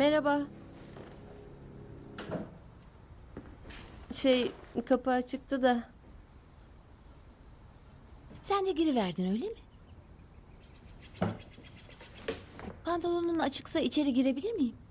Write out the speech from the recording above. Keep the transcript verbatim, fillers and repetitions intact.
Merhaba. Şey, kapı açıktı da. Sen de giriverdin öyle mi? Pantolonun açıksa içeri girebilir miyim?